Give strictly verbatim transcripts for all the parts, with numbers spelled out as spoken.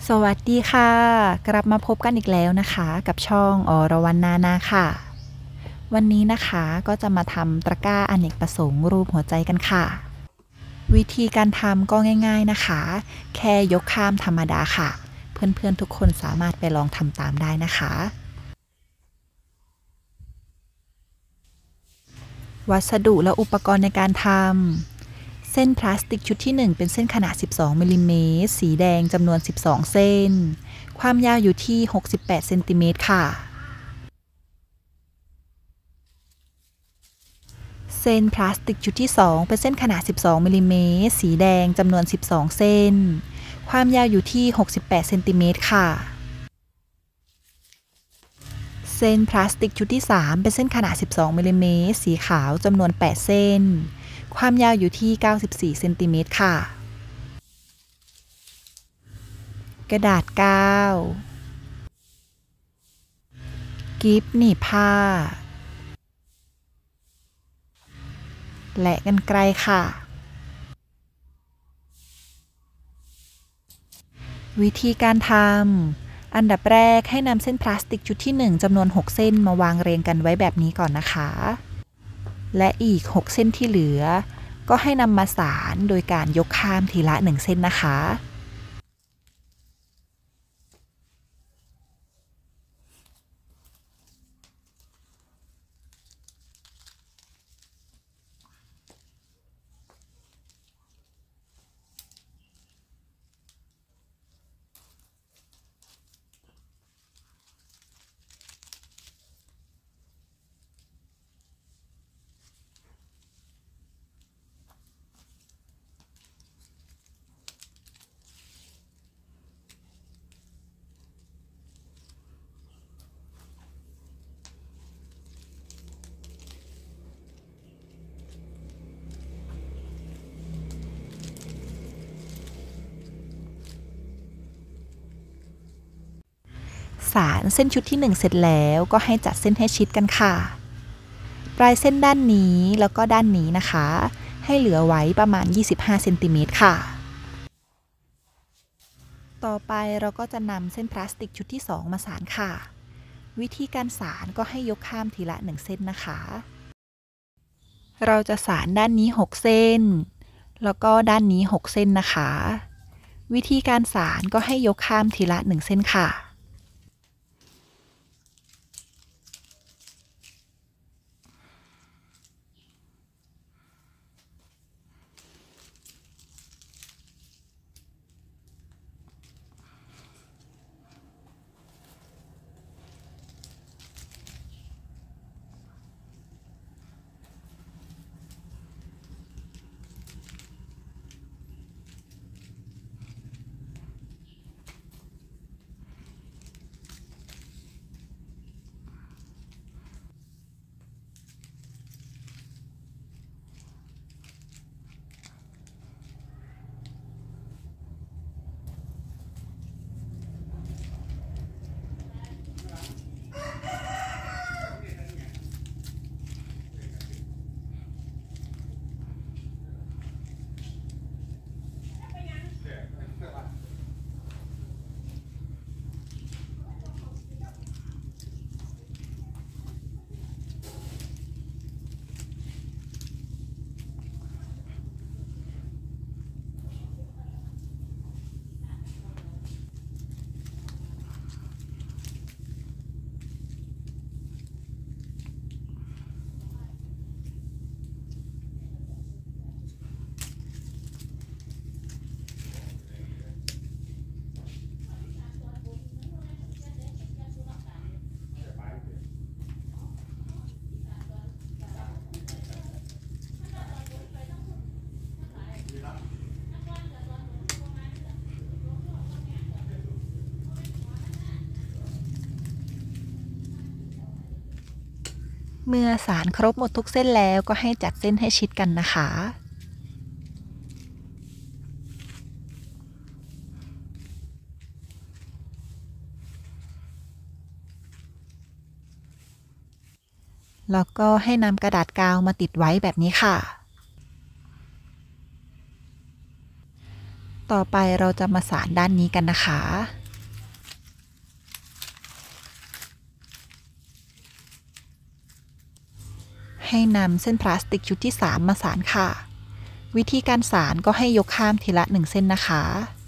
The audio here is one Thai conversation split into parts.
สวัสดีค่ะกลับมาพบกันอีกแล้วนะคะกับช่องอรวรรณนานาค่ะวันนี้นะคะก็จะมาทำตะกร้าอเนกประสงค์รูปหัวใจกันค่ะวิธีการทำก็ง่ายๆนะคะแค่ยกข้ามธรรมดาค่ะเพื่อนๆทุกคนสามารถไปลองทำตามได้นะคะวัสดุและอุปกรณ์ในการทำเส้นพลาสติกชุดที่หนึ่งเป็นเส้นขนาดสิบสองมิลลิเมตรสีแดงจำนวนสิบสองเส้นความยาวอยู่ที่หกสิบแปดเซนติเมตรค่ะเส้นพลาสติกชุดที่สองเป็นเส้นขนาดสิบสองมิลลิเมตรสีแดงจำนวนสิบสองเส้นความยาวอยู่ที่หกสิบแปดเซนติเมตรค่ะเส้นพลาสติกชุดที่สามเป็นเส้นขนาดสิบสองมิลลิเมตรสีขาวจำนวนแปดเส้นความยาวอยู่ที่เก้าสิบสี่เซนติเมตรค่ะกระดาษกาวกิ๊บหนีบผ้าและกรรไกรค่ะวิธีการทำอันดับแรกให้นำเส้นพลาสติกชุดที่หนึ่งจำนวนหกเส้นมาวางเรียงกันไว้แบบนี้ก่อนนะคะและอีกหกเส้นที่เหลือก็ให้นำมาสานโดยการยกข้ามทีละหนึ่งเส้นนะคะสานเส้นชุดที่หนึ่งเสร็จแล้วก็ให้จัดเส้นให้ชิดกันค่ะปลายเส้นด้านนี้แล้วก็ด้านนี้นะคะให้เหลือไว้ประมาณยี่สิบห้าเซนติเมตรค่ะต่อไปเราก็จะนำเส้นพลาสติกชุดที่สองมาสานค่ะวิธีการสานก็ให้ยกข้ามทีละหนึ่งเส้นนะคะเราจะสานด้านนี้หกเส้นแล้วก็ด้านนี้หกเส้นนะคะวิธีการสานก็ให้ยกข้ามทีละหนึ่งเส้นค่ะเมื่อสานครบหมดทุกเส้นแล้วก็ให้จัดเส้นให้ชิดกันนะคะ แล้วก็ให้นำกระดาษกาวมาติดไว้แบบนี้ค่ะต่อไปเราจะมาสานด้านนี้กันนะคะให้นำเส้นพลาสติกชุดที่สามมาสานค่ะวิธีการสานก็ให้ยกข้ามทีละหนึ่งเส้นนะคะ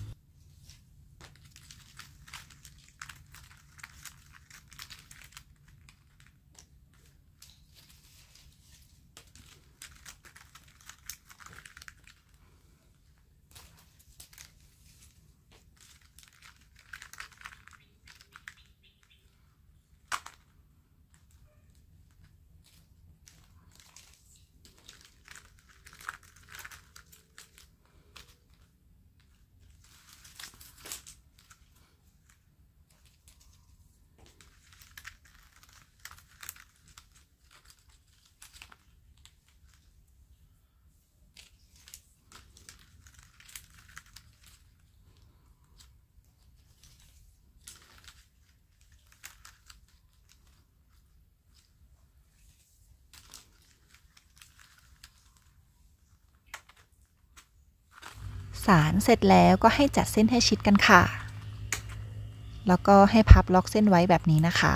สานเสร็จแล้วก็ให้จัดเส้นให้ชิดกันค่ะแล้วก็ให้พับล็อกเส้นไว้แบบนี้นะคะ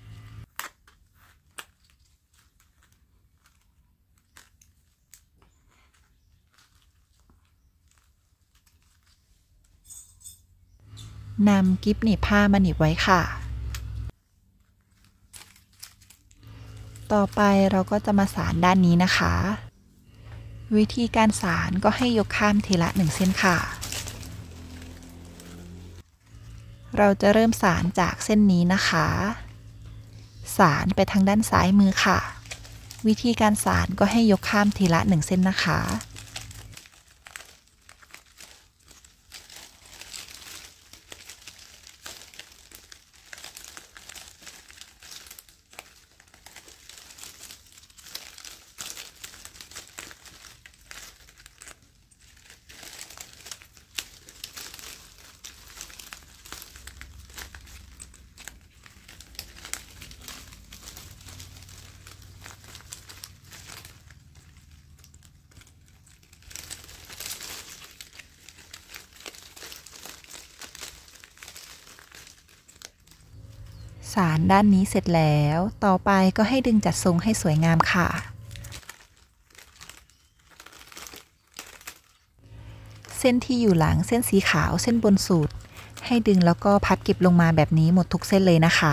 นำกิ๊บหนีบผ้ามาหนีบไว้ค่ะต่อไปเราก็จะมาสานด้านนี้นะคะวิธีการสานก็ให้ยกข้ามทีละหนึ่งเส้นค่ะเราจะเริ่มสานจากเส้นนี้นะคะสานไปทางด้านซ้ายมือค่ะวิธีการสานก็ให้ยกข้ามทีละหนึ่งเส้นนะคะสานด้านนี้เสร็จแล้วต่อไปก็ให้ดึงจัดทรงให้สวยงามค่ะเส้นที่อยู่หลังเส้นสีขาวเส้นบนสุดให้ดึงแล้วก็พับเก็บลงมาแบบนี้หมดทุกเส้นเลยนะคะ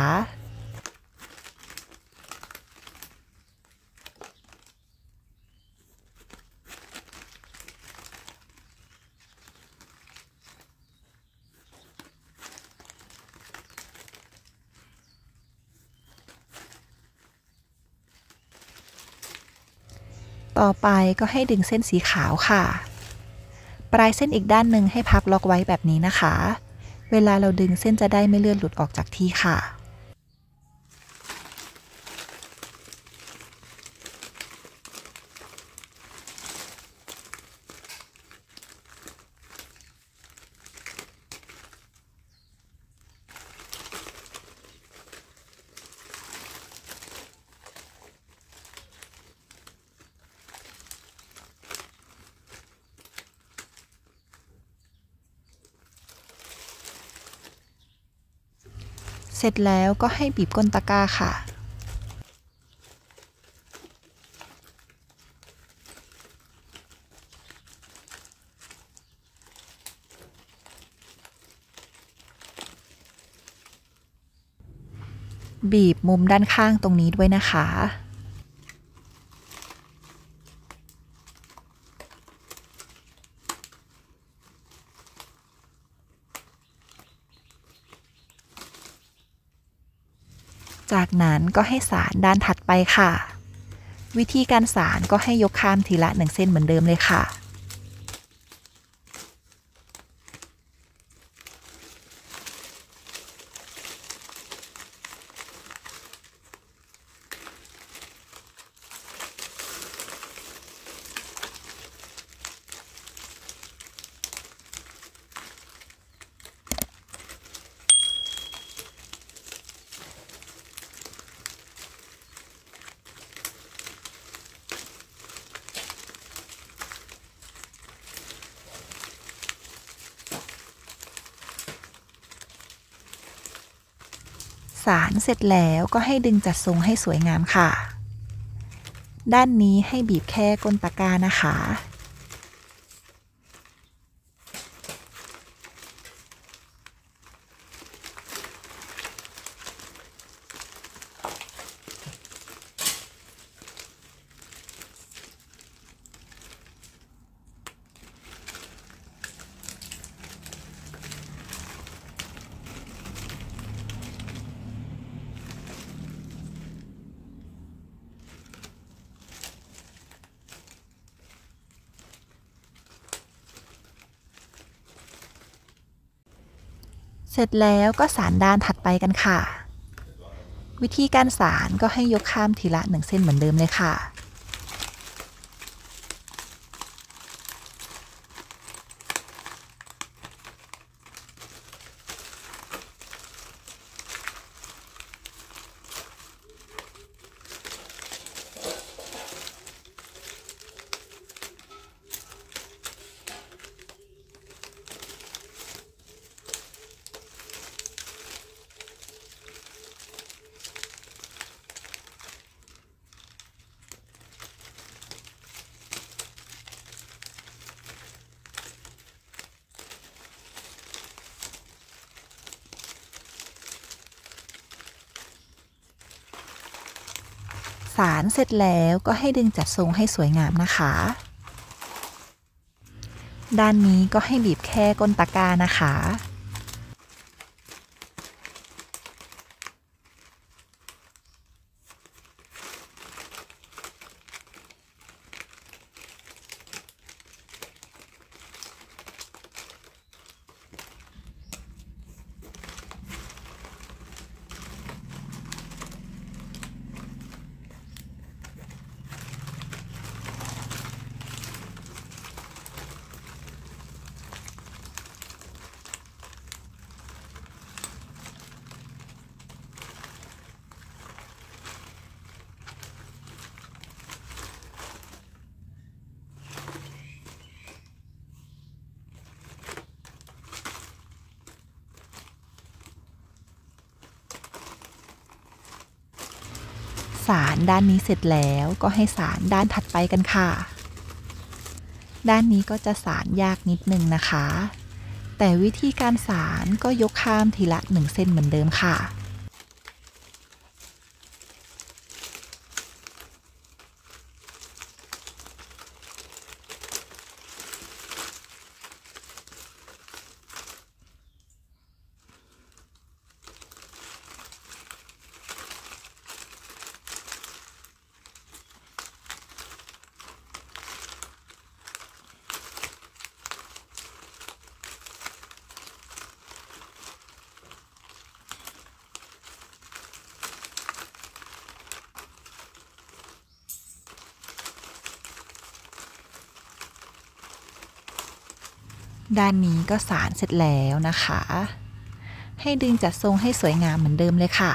ต่อไปก็ให้ดึงเส้นสีขาวค่ะปลายเส้นอีกด้านหนึ่งให้พับล็อกไว้แบบนี้นะคะเวลาเราดึงเส้นจะได้ไม่เลื่อนหลุดออกจากที่ค่ะเสร็จแล้วก็ให้บีบก้นตะกร้าค่ะบีบมุมด้านข้างตรงนี้ด้วยนะคะจากนั้นก็ให้สานด้านถัดไปค่ะวิธีการสานก็ให้ยกข้ามทีละหนึ่งเส้นเหมือนเดิมเลยค่ะสานเสร็จแล้วก็ให้ดึงจัดทรงให้สวยงามค่ะด้านนี้ให้บีบแค่ก้นตะกร้านะคะเสร็จแล้วก็สานด้านถัดไปกันค่ะวิธีการสานก็ให้ยกข้ามทีละหนึ่งเส้นเหมือนเดิมเลยค่ะสานเสร็จแล้วก็ให้ดึงจัดทรงให้สวยงามนะคะด้านนี้ก็ให้บีบแค่ก้นตะกร้านะคะสานด้านนี้เสร็จแล้วก็ให้สานด้านถัดไปกันค่ะด้านนี้ก็จะสานยากนิดนึงนะคะแต่วิธีการสานก็ยกข้ามทีละหนึ่งเส้นเหมือนเดิมค่ะด้านนี้ก็สานเสร็จแล้วนะคะให้ดึงจัดทรงให้สวยงามเหมือนเดิมเลยค่ะ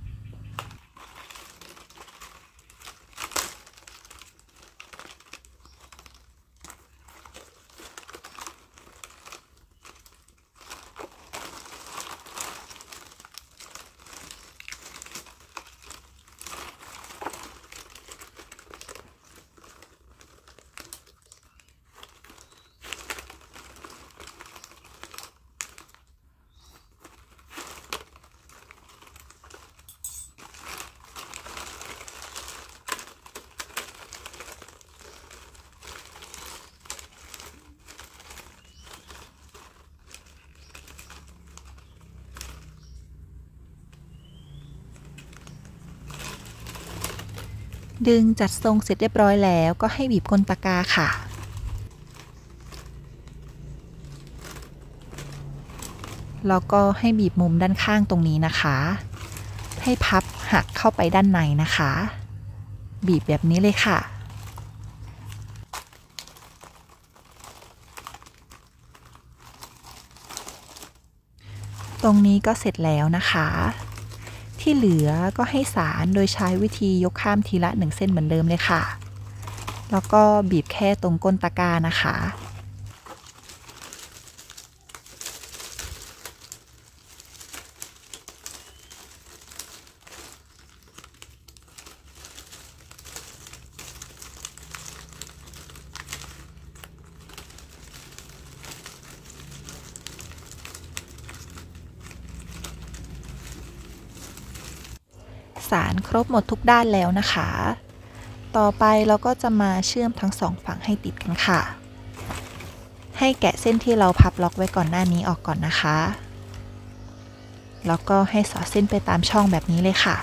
ดึงจัดทรงเสร็จเรียบร้อยแล้วก็ให้บีบก้นตะกร้าค่ะแล้วก็ให้บีบมุมด้านข้างตรงนี้นะคะให้พับหักเข้าไปด้านในนะคะบีบแบบนี้เลยค่ะตรงนี้ก็เสร็จแล้วนะคะที่เหลือก็ให้สานโดยใช้วิธียกข้ามทีละหนึ่งเส้นเหมือนเดิมเลยค่ะแล้วก็บีบแค่ตรงก้นตะกร้านะคะานครบหมดทุกด้านแล้วนะคะต่อไปเราก็จะมาเชื่อมทั้งสองฝั่งให้ติดกันค่ะให้แกะเส้นที่เราพับล็อกไว้ก่อนหน้านี้ออกก่อนนะคะแล้วก็ให้สอดเส้นไปตามช่องแบบนี้เลยค่ะ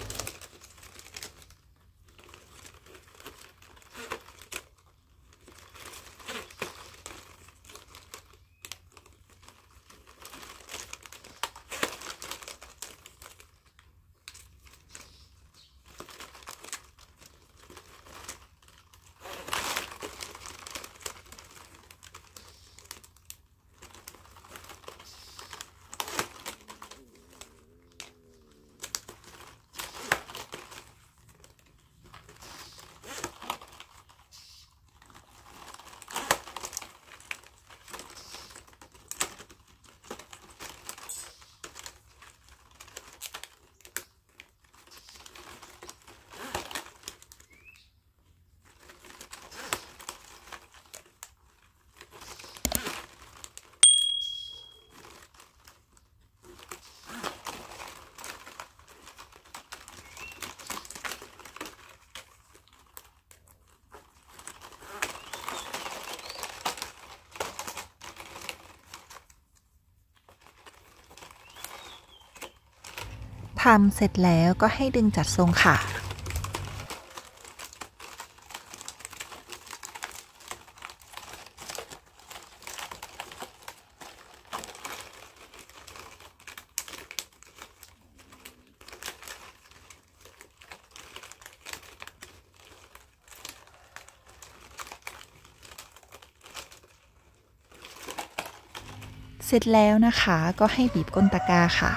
ทำเสร็จแล้วก็ให้ดึงจัดทรงค่ะเสร็จแล้วนะคะก็ให้บีบก้นตะกร้าค่ะ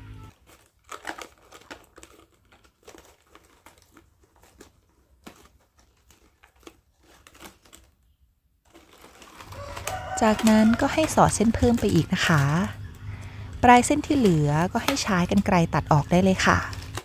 จากนั้นก็ให้สอดเส้นเพิ่มไปอีกนะคะปลายเส้นที่เหลือก็ให้ใช้กรรไกรตัดออกได้เลยค่ะ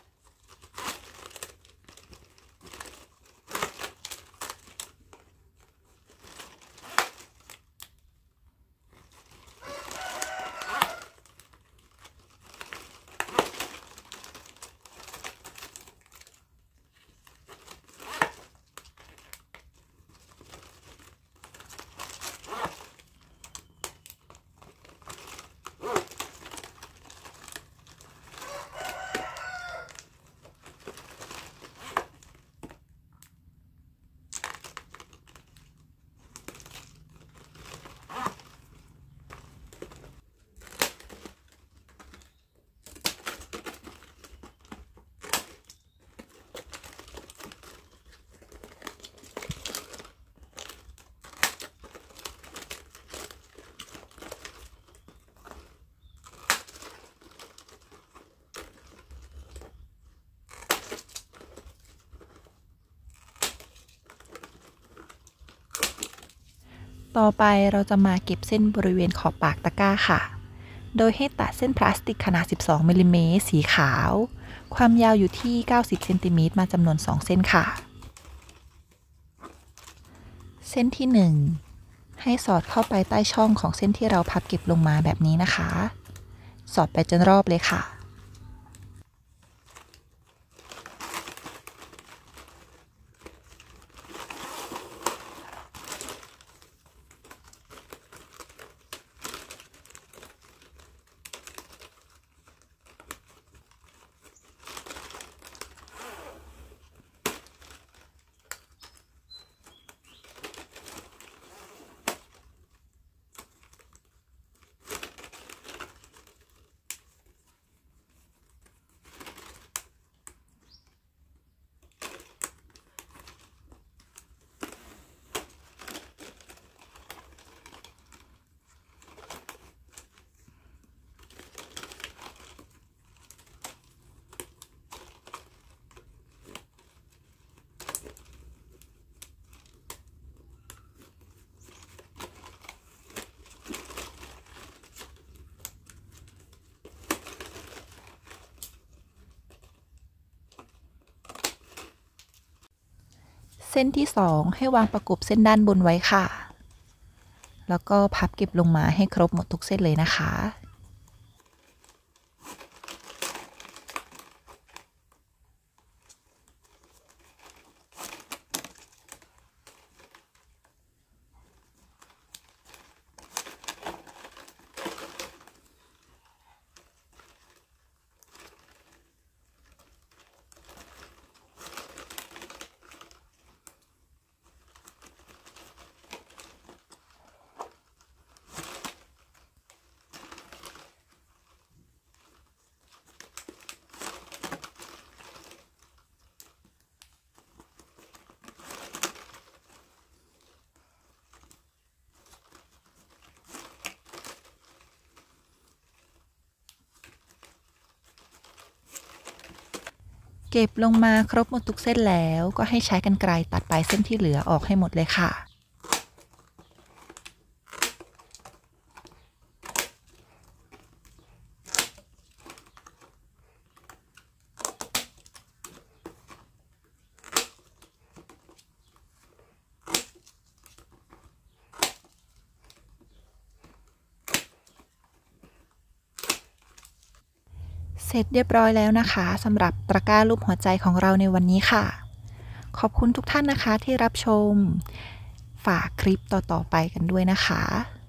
ต่อไปเราจะมาเก็บเส้นบริเวณขอบปากตะกร้าค่ะโดยให้ตัดเส้นพลาสติกขนาดสิบสองมิลลิเมตรสีขาวความยาวอยู่ที่เก้าสิบเซนติเมตรมาจำนวนสองเส้นค่ะเส้นที่หนึ่งให้สอดเข้าไปใต้ช่องของเส้นที่เราพับเก็บลงมาแบบนี้นะคะสอดไปจนรอบเลยค่ะเส้นที่สองให้วางประกบเส้นด้านบนไว้ค่ะแล้วก็พับเก็บลงมาให้ครบหมดทุกเส้นเลยนะคะเก็บลงมาครบหมดทุกเส้นแล้วก็ให้ใช้กรรไกรตัดปลายเส้นที่เหลือออกให้หมดเลยค่ะเสร็จเรียบร้อยแล้วนะคะสำหรับตะกร้ารูปหัวใจของเราในวันนี้ค่ะขอบคุณทุกท่านนะคะที่รับชมฝากคลิปต่อๆไปกันด้วยนะคะ